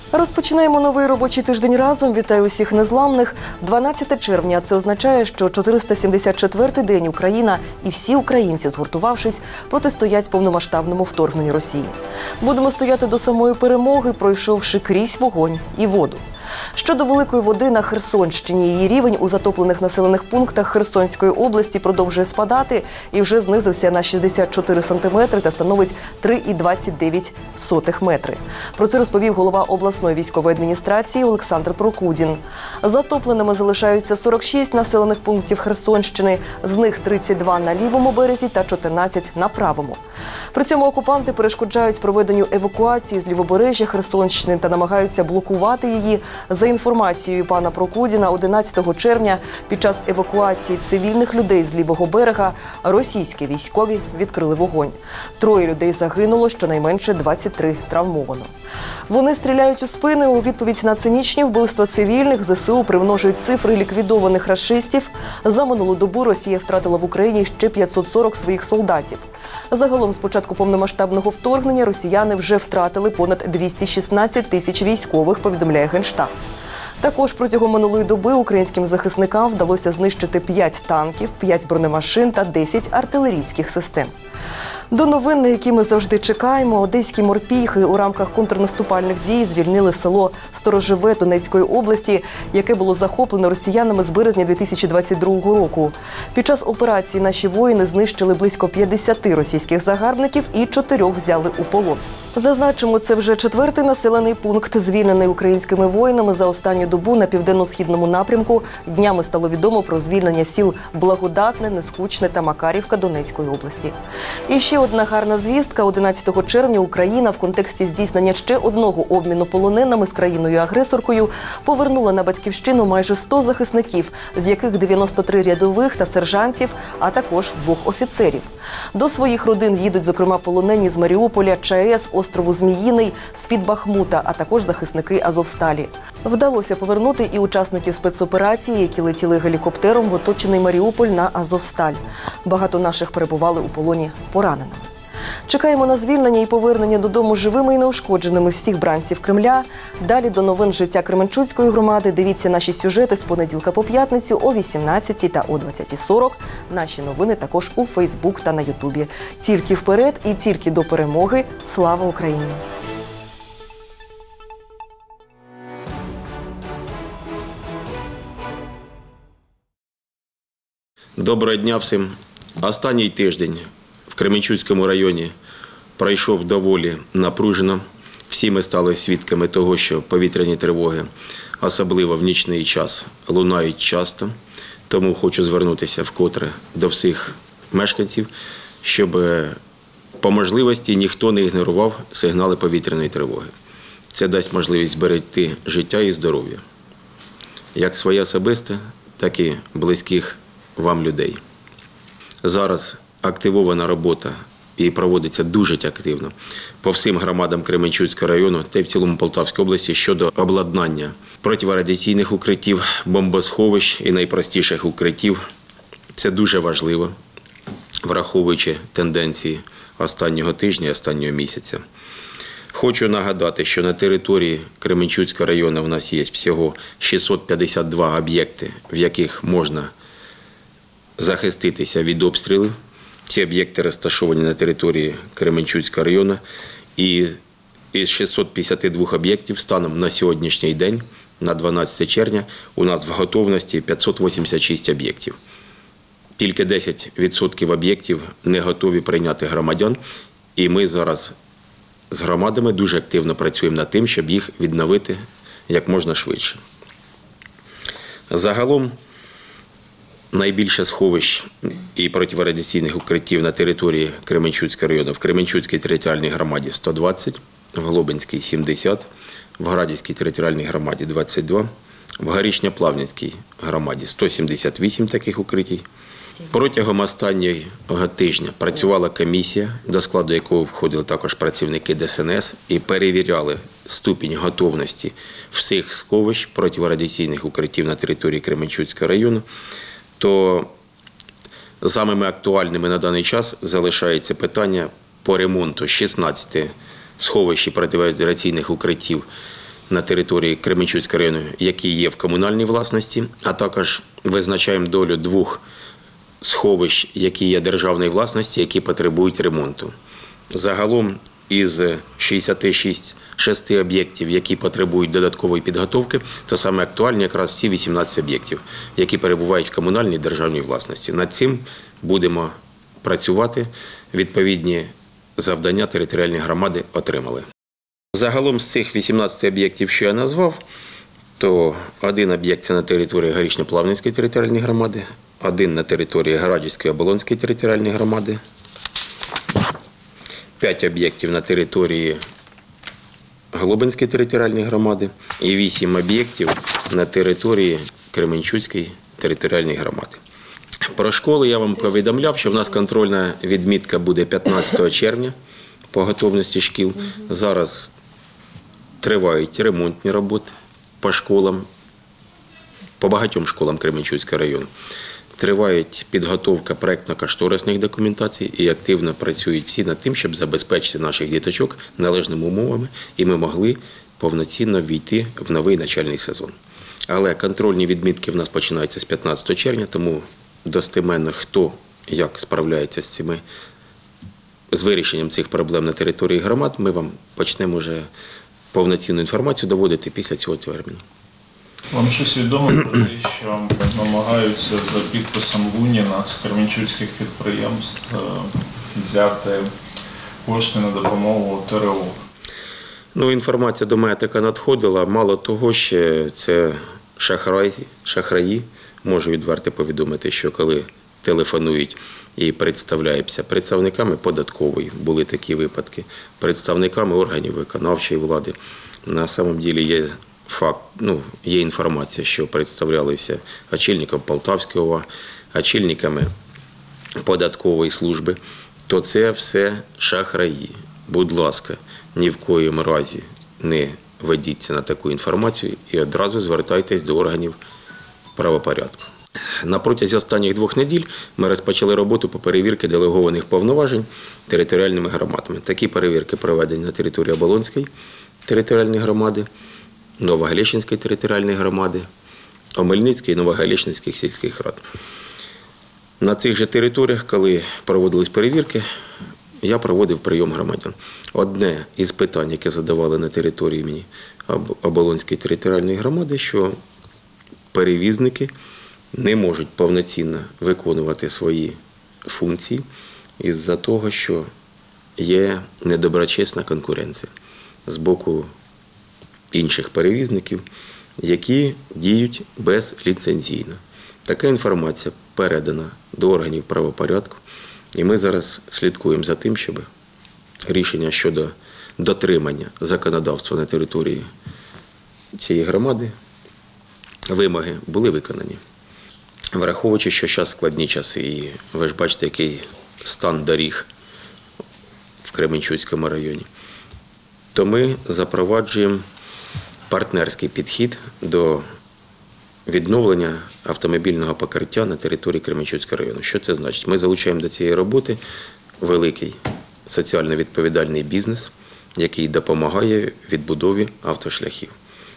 Розпочинаємо новий робочий тиждень разом. Вітаю усіх незламних. 12 червня. Це означає, що 474-й день Україна і всі українці, згуртувавшись, протистоять повномасштабному вторгненню Росії. Будемо стояти до самої перемоги, пройшовши крізь вогонь і воду. Щодо великої води на Херсонщині, її рівень у затоплених населених пунктах Херсонської області продовжує спадати і вже знизився на 64 сантиметри та становить 3,29 метри. Про це розповів голова обласної військової адміністрації Олександр Прокудін. Затопленими залишаються 46 населених пунктів Херсонщини, з них 32 на лівому березі та 14 на правому. При цьому окупанти перешкоджають проведенню евакуації з лівобережжя Херсонщини та намагаються блокувати її. За інформацією пана Прокудіна, 11 червня під час евакуації цивільних людей з лівого берега російські військові відкрили вогонь. 3 людей загинуло, щонайменше 23 травмовано. Вони стріляють у спини. У відповідь на цинічні вбивства цивільних ЗСУ примножують цифри ліквідованих рашистів. За минулу добу Росія втратила в Україні ще 540 своїх солдатів. Загалом з початку повномасштабного вторгнення росіяни вже втратили понад 216 тисяч військових, повідомляє Генштаб. Також протягом минулої доби українським захисникам вдалося знищити 5 танків, 5 бронемашин та 10 артилерійських систем. До новин, на які ми завжди чекаємо, одеські морпіхи у рамках контрнаступальних дій звільнили село Сторожеве Донецької області, яке було захоплено росіянами з березня 2022 року. Під час операції наші воїни знищили близько 50 російських загарбників і 4 взяли у полон. Зазначимо, це вже 4-й населений пункт, звільнений українськими воїнами за останню добу на південно-східному напрямку. Днями стало відомо про звільнення сіл Благодатне, Нескучне та Макарівка Донецької області. І ще одна гарна звістка. 11 червня Україна в контексті здійснення ще одного обміну полоненими з країною-агресоркою повернула на батьківщину майже 100 захисників, з яких 93 рядових та сержантів, а також 2 офіцерів. До своїх родин їдуть, зокрема, полонені з Маріуполя, ЧАЕС, острову Зміїний, з-під Бахмута, а також захисники Азовсталі. Вдалося повернути і учасників спецоперації, які летіли гелікоптером в оточений Маріуполь на Азовсталь. Багато наших перебували у полоні пораненими. Чекаємо на звільнення і повернення додому живими і неушкодженими всіх бранців Кремля. Далі до новин життя Кременчуцької громади. Дивіться наші сюжети з понеділка по п'ятницю о 18 та о 20:40. Наші новини також у Фейсбук та на Ютубі. Тільки вперед і тільки до перемоги. Слава Україні! Доброго дня всім. Останній тиждень в Кременчуцькому районі пройшов доволі напружено. Всі ми стали свідками того, що повітряні тривоги, особливо в нічний час, лунають часто. Тому хочу звернутися вкотре до всіх мешканців, щоб по можливості ніхто не ігнорував сигнали повітряної тривоги. Це дасть можливість зберегти життя і здоров'я, як своє особисте, так і близьких вам людей. Зараз активована робота і проводиться дуже активно по всім громадам Кременчуцького району та й в цілому Полтавській області щодо обладнання протирадіаційних укриттів, бомбосховищ і найпростіших укриттів. Це дуже важливо, враховуючи тенденції останнього тижня, останнього місяця. Хочу нагадати, що на території Кременчуцького району в нас є всього 652 об'єкти, в яких можна захиститися від обстрілів. Ці об'єкти розташовані на території Кременчуцького району. І із 652 об'єктів станом на сьогоднішній день, на 12 червня, у нас в готовності 586 об'єктів. Тільки 10% об'єктів не готові прийняти громадян. І ми зараз з громадами дуже активно працюємо над тим, щоб їх відновити як можна швидше. Загалом, найбільше сховищ і протирадіаційних укриттів на території Кременчуцького району в Кременчуцькій територіальній громаді 120, в Глобинській 70, в Градівській територіальній громаді 22, в Горішньоплавнівській громаді 178 таких укриттів. Протягом останнього тижня працювала комісія, до складу якої входили також працівники ДСНС, і перевіряли ступінь готовності всіх сховищ протирадіаційних укриттів на території Кременчуцького району. То самими актуальними на даний час залишається питання по ремонту 16 сховищ протирадіаційних укриттів на території Кременчуцького району, які є в комунальній власності, а також визначаємо долю 2 сховищ, які є державної власності, які потребують ремонту. Загалом із 66 об'єктів, які потребують додаткової підготовки, то саме актуальні якраз ці 18 об'єктів, які перебувають в комунальній державній власності. Над цим будемо працювати, відповідні завдання територіальні громади отримали. Загалом з цих 18 об'єктів, що я назвав, то 1 об'єкт – це на території Горішньоплавнівської територіальної громади, 1 на території Градівської Оболонської територіальної громади, 5 об'єктів на території Глобинської територіальної громади і 8 об'єктів на території Кременчуцької територіальної громади. Про школи я вам повідомляв, що в нас контрольна відмітка буде 15 червня по готовності шкіл. Зараз тривають ремонтні роботи по школам, по багатьом школам Кременчуцького району. Триває підготовка проєктно-кошторисних документацій і активно працюють всі над тим, щоб забезпечити наших діточок належними умовами, і ми могли повноцінно війти в новий навчальний сезон. Але контрольні відмітки в нас починаються з 15 червня, тому достеменно хто як справляється з вирішенням цих проблем на території громад, ми вам почнемо вже повноцінну інформацію доводити після цього терміну. Вам щось відомо про те, що намагаються за підписом Луніна з кременчуцьких підприємств взяти кошти на допомогу ТРО? Інформація до мене така надходила. Мало того, що це шахраї. Можу відверто повідомити, що коли телефонують і представляються представниками податкової, були такі випадки, представниками органів виконавчої влади. На самом деле є факт, є інформація, що представлялися очільником Полтавської ОВА, очільниками податкової служби, то це все шахраї. Будь ласка, ні в коїм разі не ведіться на таку інформацію і одразу звертайтесь до органів правопорядку. На протязі останніх 2 неділь ми розпочали роботу по перевірці делегованих повноважень територіальними громадами. Такі перевірки проведені на території Оболонської територіальної громади, Новогалещинської територіальної громади, Омельницької і Новогалещинських сільських рад. На цих же територіях, коли проводились перевірки, я проводив прийом громадян. Одне із питань, яке задавали на території імені Оболонської територіальної громади, що перевізники не можуть повноцінно виконувати свої функції із-за того, що є недоброчесна конкуренція з боку інших перевізників, які діють безліцензійно. Така інформація передана до органів правопорядку, і ми зараз слідкуємо за тим, щоб рішення щодо дотримання законодавства на території цієї громади, вимоги були виконані. Враховуючи, що зараз складні часи, і ви ж бачите, який стан доріг в Кременчуцькому районі, то ми запроваджуємо партнерський підхід до відновлення автомобільного покриття на території Кременчуцького району. Що це значить? Ми залучаємо до цієї роботи великий соціально відповідальний бізнес, який допомагає відбудові автошляхів.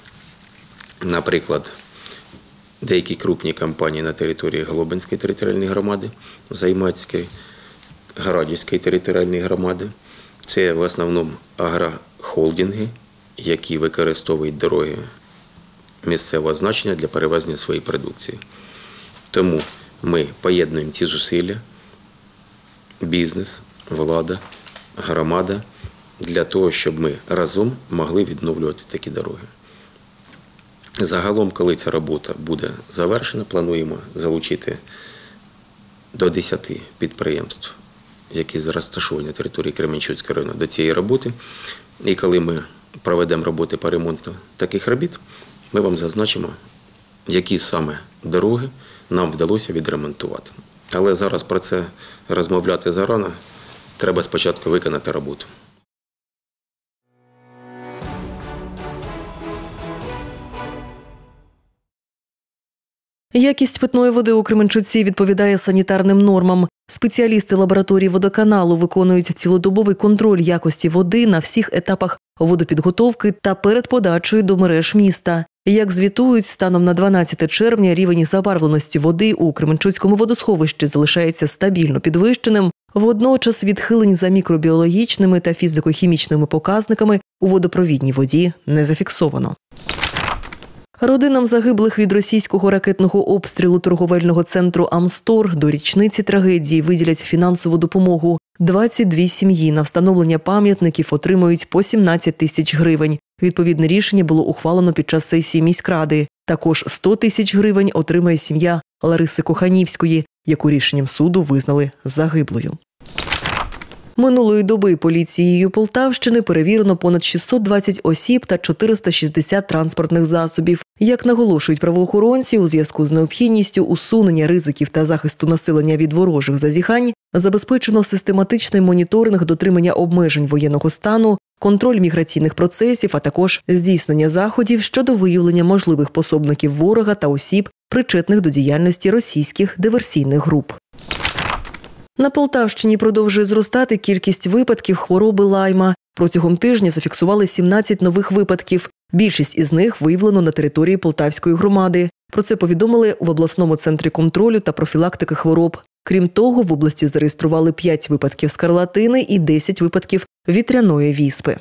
Наприклад, деякі крупні компанії на території Глобинської територіальної громади, Займацької, Градівської територіальної громади. Це в основному агрохолдинги, які використовують дороги місцевого значення для перевезення своєї продукції. Тому ми поєднуємо ці зусилля, бізнес, влада, громада, для того, щоб ми разом могли відновлювати такі дороги. Загалом, коли ця робота буде завершена, плануємо залучити до 10 підприємств, які розташовані на території Кременчуцького району, до цієї роботи. І коли ми проведемо роботи по ремонту таких робіт, ми вам зазначимо, які саме дороги нам вдалося відремонтувати. Але зараз про це розмовляти зарано, треба спочатку виконати роботу. Якість питної води у Кременчуці відповідає санітарним нормам. Спеціалісти лабораторії водоканалу виконують цілодобовий контроль якості води на всіх етапах водопідготовки та перед подачею до мереж міста. Як звітують, станом на 12 червня рівень забарвленості води у Кременчуцькому водосховищі залишається стабільно підвищеним. Водночас відхилень за мікробіологічними та фізико-хімічними показниками у водопровідній воді не зафіксовано. Родинам загиблих від російського ракетного обстрілу торговельного центру «Амстор» до річниці трагедії виділять фінансову допомогу. 22 сім'ї на встановлення пам'ятників отримують по 17 тисяч гривень. Відповідне рішення було ухвалено під час сесії міськради. Також 100 тисяч гривень отримає сім'я Лариси Коханівської, яку рішенням суду визнали загиблою. Минулої доби поліцією Полтавщини перевірено понад 620 осіб та 460 транспортних засобів. Як наголошують правоохоронці, у зв'язку з необхідністю усунення ризиків та захисту населення від ворожих зазіхань забезпечено систематичний моніторинг дотримання обмежень воєнного стану, контроль міграційних процесів, а також здійснення заходів щодо виявлення можливих пособників ворога та осіб, причетних до діяльності російських диверсійних груп. На Полтавщині продовжує зростати кількість випадків хвороби лайма. Протягом тижня зафіксували 17 нових випадків. Більшість із них виявлено на території Полтавської громади. Про це повідомили в обласному центрі контролю та профілактики хвороб. Крім того, в області зареєстрували 5 випадків скарлатини і 10 випадків вітряної віспи.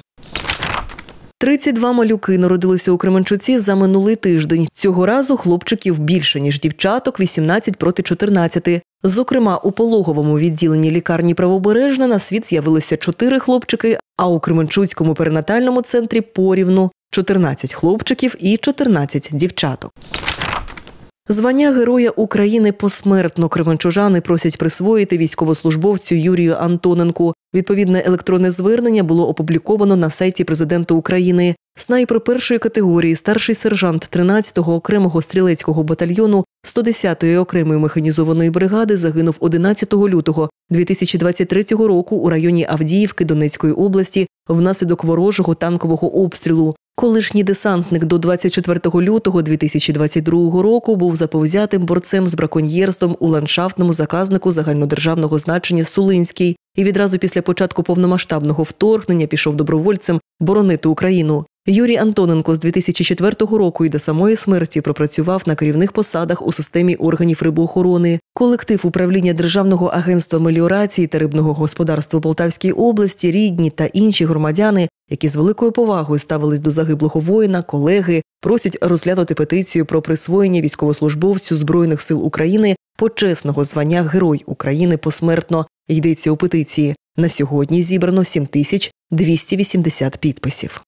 32 малюки народилися у Кременчуці за минулий тиждень. Цього разу хлопчиків більше, ніж дівчаток – 18 проти 14. Зокрема, у пологовому відділенні лікарні Правобережна на світ з'явилося 4 хлопчики, а у Кременчуцькому перинатальному центрі порівну – 14 хлопчиків і 14 дівчаток. Звання Героя України посмертно кременчужани просять присвоїти військовослужбовцю Юрію Антоненку. Відповідне електронне звернення було опубліковано на сайті Президента України. Снайпер першої категорії, старший сержант 13-го окремого стрілецького батальйону 110-ї окремої механізованої бригади загинув 11 лютого 2023 року у районі Авдіївки Донецької області внаслідок ворожого танкового обстрілу. Колишній десантник до 24 лютого 2022 року був заповзятим борцем з браконьєрством у ландшафтному заказнику загальнодержавного значення Сулинський і відразу після початку повномасштабного вторгнення пішов добровольцем боронити Україну. Юрій Антоненко з 2004 року і до самої смерті пропрацював на керівних посадах у системі органів рибоохорони. Колектив управління Державного агентства меліорації та рибного господарства Полтавської області, рідні та інші громадяни, які з великою повагою ставились до загиблого воїна, колеги, просять розглянути петицію про присвоєння військовослужбовцю Збройних сил України почесного звання Герой України посмертно. Йдеться у петиції. На сьогодні зібрано 7280 підписів.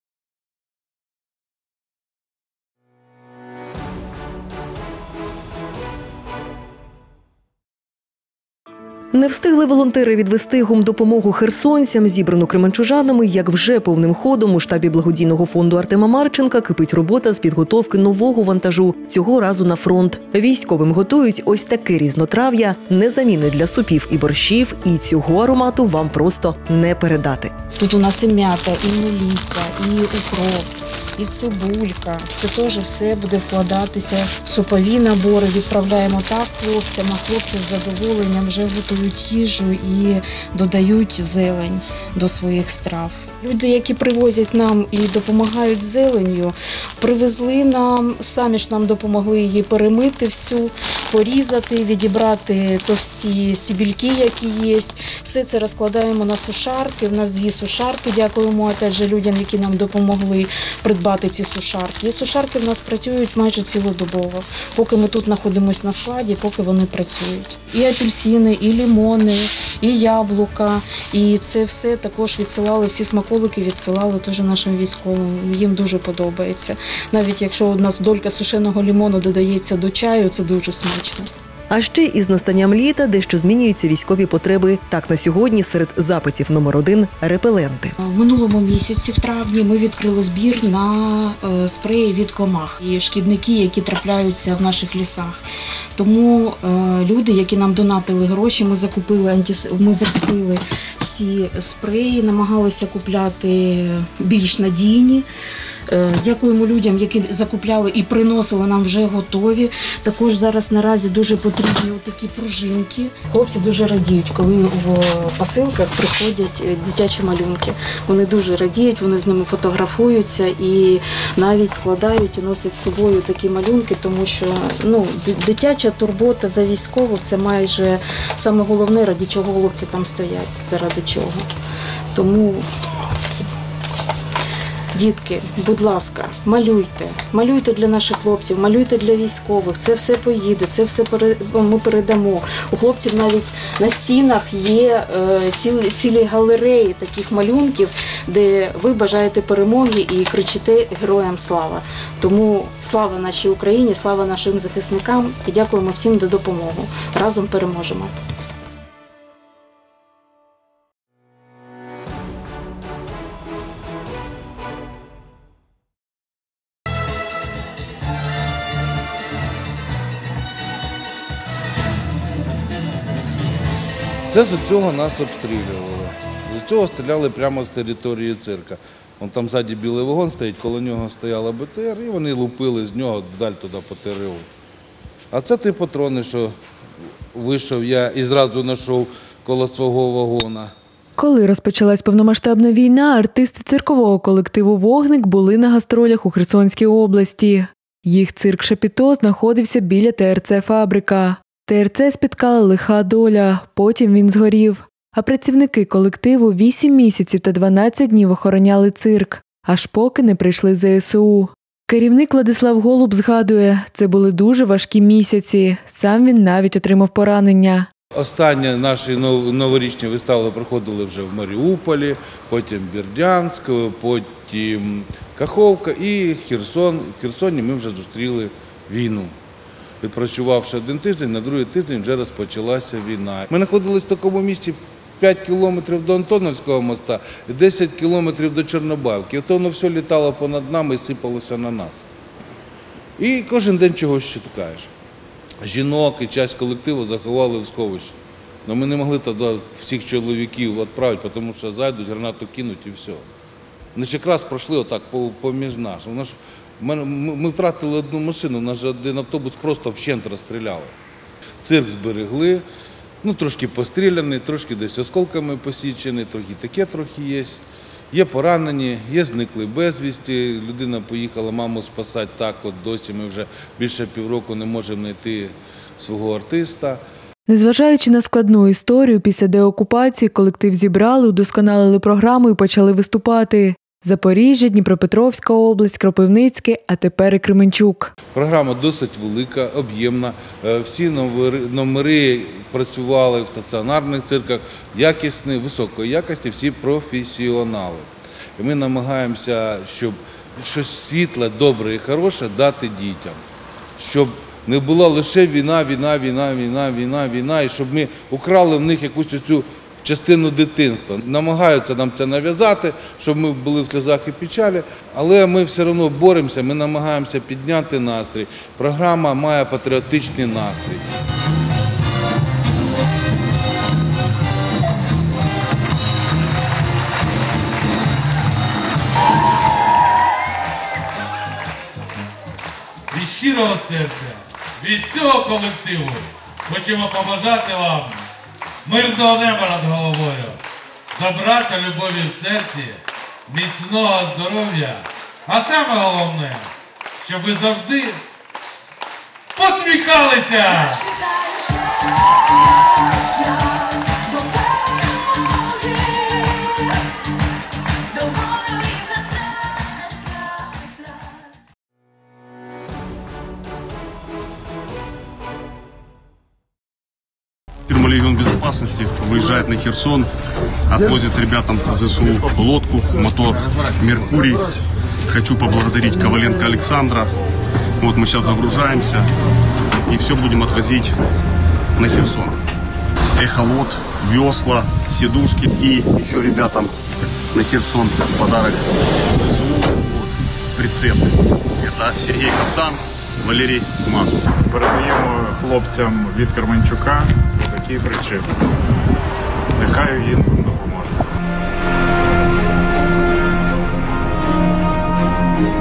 Не встигли волонтери відвести гумдопомогу херсонцям, зібрану кременчужанами, як вже повним ходом у штабі благодійного фонду Артема Марченка кипить робота з підготовки нового вантажу, цього разу на фронт. Військовим готують ось таке різнотрав'я, незамінне для супів і борщів, і цього аромату вам просто не передати. Тут у нас і м'ята, і меліса, і укроп, і цибулька. Це теж все буде вкладатися в супові набори. Відправляємо так хлопцям, а хлопці з задоволенням вже готують їжу і додають зелень до своїх страв. Люди, які привозять нам і допомагають зеленню, привезли нам, самі ж нам допомогли її перемити всю, порізати, відібрати товсті стібільки, які є. Все це розкладаємо на сушарки. У нас 2 сушарки, дякуємо опять же людям, які нам допомогли придбати ці сушарки. І сушарки в нас працюють майже цілодобово, поки ми тут знаходимося на складі, поки вони працюють. І апельсини, і лимони, і яблука. І це все також відсилали, всі смаколики відсилали теж нашим військовим. Їм дуже подобається. Навіть якщо у нас долька сушеного лимону додається до чаю, це дуже смачно. А ще із настанням літа дещо змінюються військові потреби. Так, на сьогодні серед запитів номер 1 – репеленти. В минулому місяці, в травні, ми відкрили збір на спреї від комах і шкідники, які трапляються в наших лісах. Тому люди, які нам донатили гроші, ми закупили всі спреї, намагалися купляти більш надійні, Дякуємо людям, які закупляли і приносили нам вже готові. Також зараз наразі дуже потрібні такі пружинки. Хлопці дуже радіють, коли в посилках приходять дитячі малюнки. Вони дуже радіють, вони з ними фотографуються і навіть складають і носять з собою такі малюнки, тому що дитяча турбота за військових – це майже саме головне, ради чого хлопці там стоять, заради чого. Тому, дітки, будь ласка, малюйте для наших хлопців, малюйте для військових, це все поїде, це все ми передамо. У хлопців навіть на стінах є цілі галереї таких малюнків, де ви бажаєте перемоги і кричите «Героям слава!». Тому слава нашій Україні, слава нашим захисникам і дякуємо всім за допомогу. Разом переможемо. Це з цього нас обстрілювали. З цього стріляли прямо з території цирка. Вон там ззаді білий вагон стоїть, коло нього стояла БТР, і вони лупили з нього вдаль туди по ТРУ. А це ті патрони, що вийшов я і зразу знайшов коло свого вагона. Коли розпочалась повномасштабна війна, артисти циркового колективу «Вогник» були на гастролях у Херсонській області. Їх цирк «Шапіто» знаходився біля ТРЦ «Фабрика». ТРЦ спіткала лиха доля, потім він згорів. А працівники колективу 8 місяців та 12 днів охороняли цирк, аж поки не прийшли ЗСУ. Керівник Владислав Голуб згадує, це були дуже важкі місяці, сам він навіть отримав поранення. Останні наші новорічні вистави проходили вже в Маріуполі, потім Бердянськ, потім Каховка і Херсон. В Херсоні ми вже зустріли війну. Відпрацювавши один тиждень, на другий тиждень вже розпочалася війна. Ми знаходилися в такому місці 5 кілометрів до Антоновського моста і 10 кілометрів до Чорнобаївки. І то воно все літало понад нами і сипалося на нас. І кожен день чогось чекаєш. Жінок і часть колективу заховали в сховищі. Але ми не могли тоді всіх чоловіків відправити, тому що зайдуть, гранату кинуть і все. Вони ж якраз пройшли отак поміж нас. Ми втратили одну машину, у нас же один автобус просто вщент розстріляли. Цирк зберегли, трошки постріляний, трошки десь осколками посічений, таке трохи є. Є поранені, є зникли безвісті, людина поїхала маму спасати, так от досі ми вже більше півроку не можемо знайти свого артиста. Незважаючи на складну історію, після деокупації колектив зібрали, удосконалили програму і почали виступати. Запоріжжя, Дніпропетровська область, Кропивницьке, а тепер і Кременчук. Програма досить велика, об'ємна. Всі номери працювали в стаціонарних цирках, якісні, високої якості, всі професіонали. І ми намагаємося, щоб щось світле, добре і хороше дати дітям. Щоб не була лише війна, і щоб ми украли в них якусь цю частину дитинства. Намагаються нам це нав'язати, щоб ми були в сльозах і печалі, але ми все одно боремося, ми намагаємося підняти настрій. Програма має патріотичний настрій. Від щирого серця, від цього колективу хочемо побажати вам мирного неба над головою, добра та любові в серці, міцного здоров'я, а саме головне, щоб ви завжди посміхалися! Фирма «Легион безопасности» выезжает на Херсон, отвозит ребятам ЗСУ лодку, мотор «Меркурий». Хочу поблагодарить Коваленко Александра. Вот мы сейчас загружаемся и все будем отвозить на Херсон. Эхолот, весла, сидушки и еще ребятам на Херсон подарок ЗСУ. Вот, прицепы. Это Сергей Каптан, Валерій Мазур. Передаємо хлопцям від Кременчука такий причіп. Нехай їм допоможе.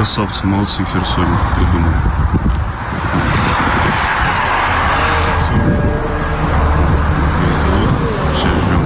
Красавцы, молодцы в Херсоне придумали. Сейчас ждем.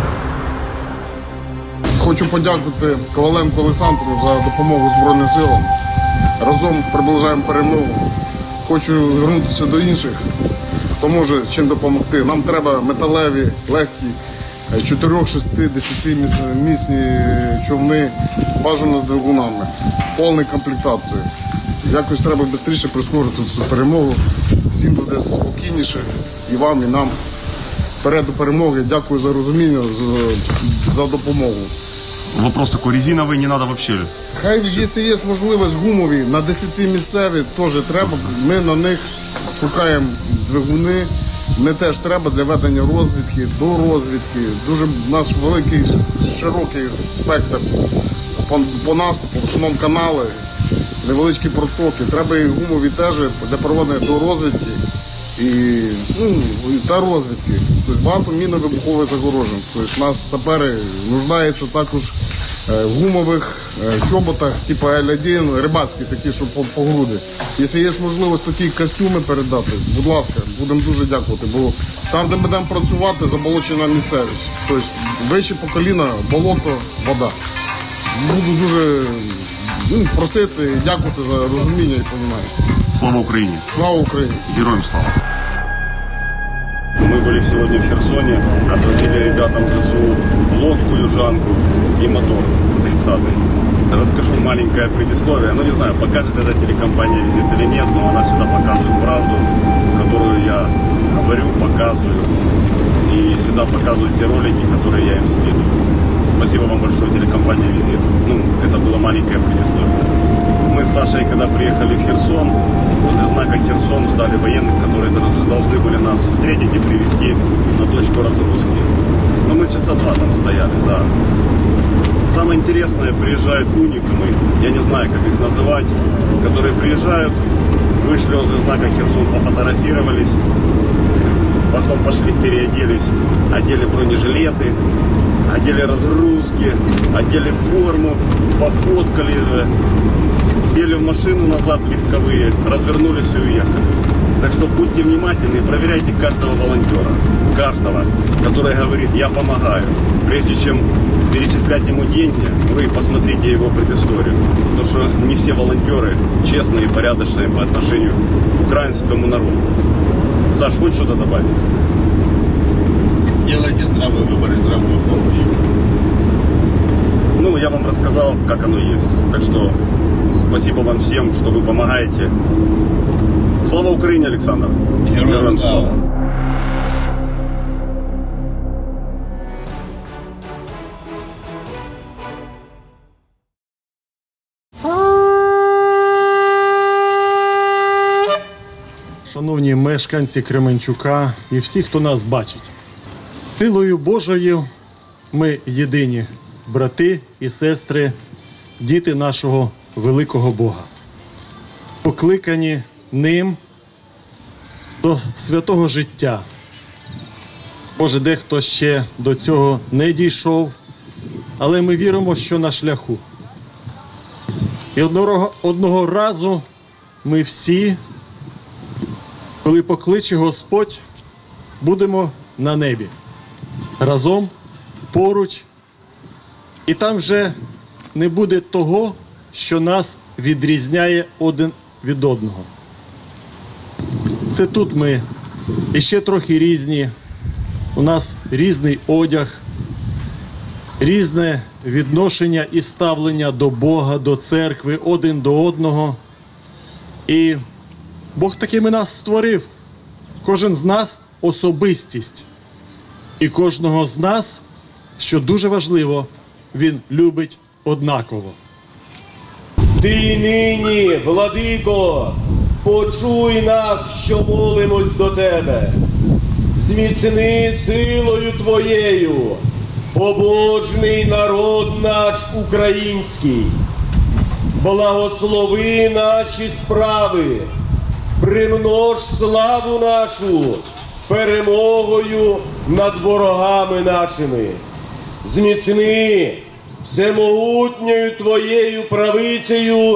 Хочу подякувати Коваленку Олександру за допомогу Збройним силам. Разом приближаємо перемогу. Хочу звернутися до інших, хто може чим допомогти. Нам треба металеві, легкі, 4, 6, 10-місні човни, бажано з двигунами, повної комплектації. Якось треба швидше прискорити цю перемогу. Всім буде спокійніше, і вам, і нам. Вперед до перемоги. Дякую за розуміння, за допомогу. Вопрос такой, резиновые не надо вообще? Хай, якщо є можливість, гумові, на 10-місцеві теж треба. Ми на них шукаємо двигуни. Вони теж треба для ведення розвідки, до розвідки. Дуже у нас великий, широкий спектр по наступу, в основному канали, невеличкі протоки. Треба і гумові теж для проведення до розвідки та розвідки. Тобто багато мінно-вибухових загорожень. Тобто нас сапери нуждаються також в гумових чоботах, типу L1, рибацькі такі, що по груди. Якщо є можливість такі костюми передати, будь ласка, будемо дуже дякувати, бо там, де ми будемо працювати, заболочена місцевість. Тобто вище по коліна, болото, вода. Буду дуже просити і дякувати за розуміння і розуміння. Слава Украине! Слава Україні! Героям слава! Мы были сегодня в Херсоне, отвозили ребятам ЗСУ лодку южанку и мотор 30-й. Расскажу маленькое предисловие. Не знаю, покажет эта телекомпания «Визит» или нет, но она всегда показывает правду, которую я говорю, показываю. И всегда показывают те ролики, которые я им скидываю. Спасибо вам большое, телекомпания «Визит». Это было маленькое предисловие. Мы с Сашей, когда приехали в Херсон, возле знака Херсон ждали военных, которые должны были нас встретить и привезти на точку разгрузки. Но мы часа 2 там стояли, да. Самое интересное, приезжают уникумы, я не знаю, как их называть, которые приезжают, вышли возле знака Херсон, пофотографировались, потом пошли, переоделись, одели бронежилеты, одели разгрузки, одели форму, пофоткали, сели в машину назад легковые, развернулись и уехали. Так что будьте внимательны, проверяйте каждого волонтера, каждого, который говорит «я помогаю». Прежде чем перечислять ему деньги, вы посмотрите его предысторию. Потому что не все волонтеры честные и порядочные по отношению к украинскому народу. Саш, хочешь что-то добавить? Делайте здравый выбор и здравую помощь. Я вам рассказал, как оно есть. Так что спасибо вам всем, что вы помогаете. Слава Украине, Александр! Героям слава! Шановні мешканці Кременчука і всі, хто нас бачить, силою Божою ми єдині брати і сестри, діти нашого великого Бога, покликані ним до святого життя. Може, дехто ще до цього не дійшов, але ми віримо, що на шляху. І одного разу ми всі, коли покличе Господь, будемо на небі. Разом, поруч. І там вже не буде того, що нас відрізняє один від одного. Це тут ми іще трохи різні. У нас різний одяг, різне відношення і ставлення до Бога, до церкви, один до одного. І Бог такими нас створив. Кожен з нас – особистість. І кожного з нас, що дуже важливо, Він любить однаково. Ти нині, владико, почуй нас, що молимось до Тебе. Зміцни силою Твоєю побожний народ наш український. Благослови наші справи, примнож славу нашу перемогою над ворогами нашими. Зміцни всемогутньою Твоєю правицею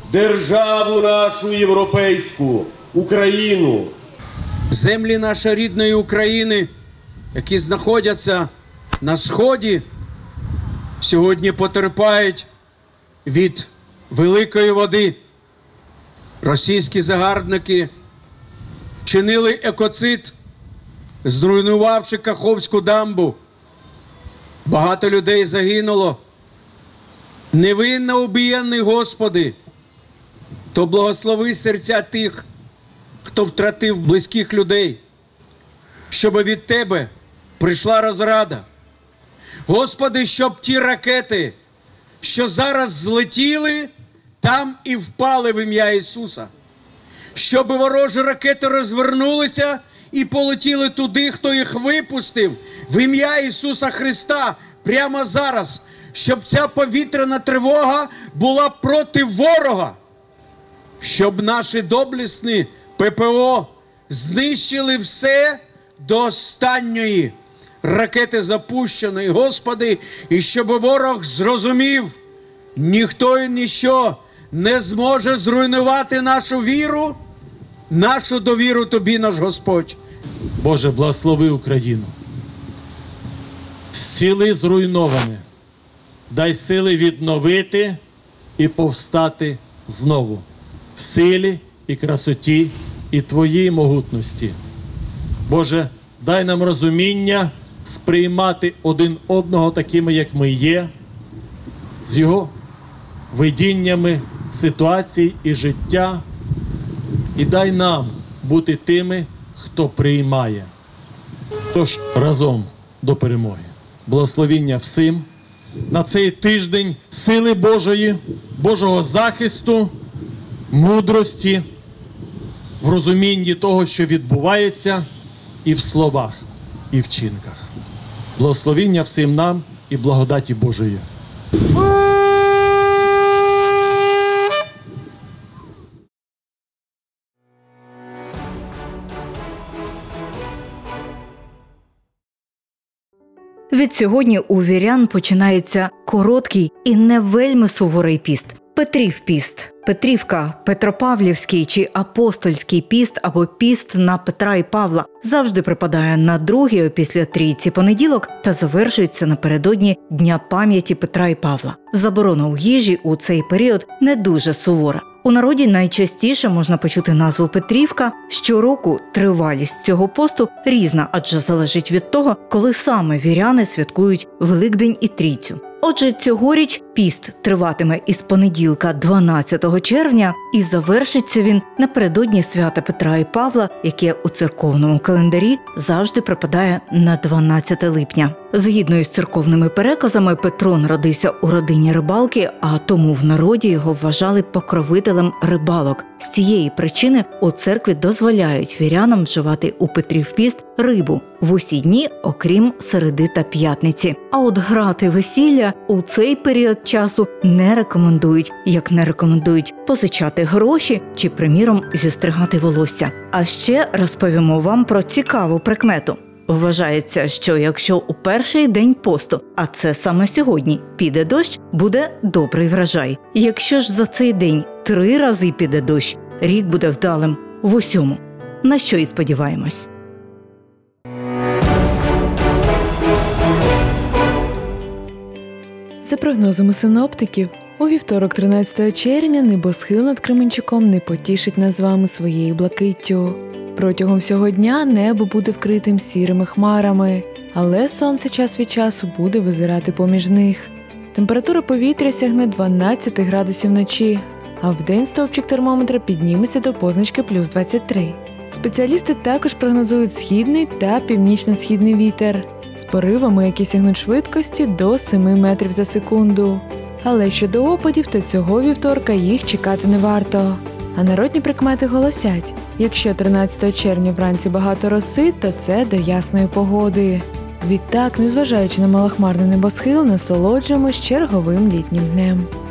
державу нашу європейську, Україну. Землі нашої рідної України, які знаходяться на Сході, сьогодні потерпають від великої води. Російські загарбники вчинили екоцид, зруйнувавши Каховську дамбу. Багато людей загинуло. Невинно убієнний, Господи, то благослови серця тих, хто втратив близьких людей, щоб від Тебе прийшла розрада. Господи, щоб ті ракети, що зараз злетіли, там і впали в ім'я Ісуса. Щоб ворожі ракети розвернулися і полетіли туди, хто їх випустив, в ім'я Ісуса Христа, прямо зараз. Щоб ця повітряна тривога була проти ворога. Щоб наші доблесні ППО знищили все до останньої ракети запущеної, Господи, і щоб ворог зрозумів, ніхто і ніщо не зможе зруйнувати нашу віру, нашу довіру Тобі, наш Господь. Боже, благослови Україну. Зціли зруйноване. Дай сили відновити і повстати знову в силі і красоті і Твоїй могутності. Боже, дай нам розуміння сприймати один одного такими, як ми є, з його видіннями ситуацій і життя, і дай нам бути тими, хто приймає. Тож разом до перемоги. Благословіння всім на цей тиждень сили Божої, Божого захисту, мудрості, в розумінні того, що відбувається, і в словах, і в вчинках. Благословіння всім нам і благодаті Божої. Відсьогодні у вірян починається короткий і не вельми суворий піст – Петрів піст. Петрівка, Петропавлівський чи Апостольський піст або піст на Петра і Павла завжди припадає на другий опісля Трійці понеділок та завершується напередодні Дня пам'яті Петра і Павла. Заборона у їжі у цей період не дуже сувора. У народі найчастіше можна почути назву Петрівка. Щороку тривалість цього посту різна, адже залежить від того, коли саме віряни святкують Великдень і Трійцю. Отже, цьогоріч піст триватиме із понеділка 12 червня і завершиться він напередодні свята Петра і Павла, яке у церковному календарі завжди припадає на 12 липня. Згідно із церковними переказами, Петро народився у родині рибалки, а тому в народі його вважали покровителем рибалок. З цієї причини у церкві дозволяють вірянам вживати у Петрів піст рибу в усі дні, окрім середи та п'ятниці. А от грати весілля у цей період часу не рекомендують, як не рекомендують позичати гроші чи, приміром, зістригати волосся. А ще розповімо вам про цікаву прикмету. Вважається, що якщо у перший день посту, а це саме сьогодні, піде дощ, буде добрий врожай. Якщо ж за цей день 3 рази піде дощ, рік буде вдалим в усьому. На що і сподіваємось. За прогнозами синоптиків, у вівторок 13 червня небосхил над Кременчуком не потішить нас з вами своєю блакиттю. Протягом всього дня небо буде вкритим сірими хмарами, але сонце час від часу буде визирати поміж них. Температура повітря сягне 12 градусів вночі, а вдень стовпчик термометра підніметься до позначки плюс 23. Спеціалісти також прогнозують східний та північно-східний вітер з поривами, які сягнуть швидкості до 7 метрів за секунду. Але щодо опадів, то цього вівторка їх чекати не варто. А народні прикмети голосять: якщо 13 червня вранці багато роси, то це до ясної погоди. Відтак, незважаючи на малохмарний небосхил, насолоджуємось черговим літнім днем.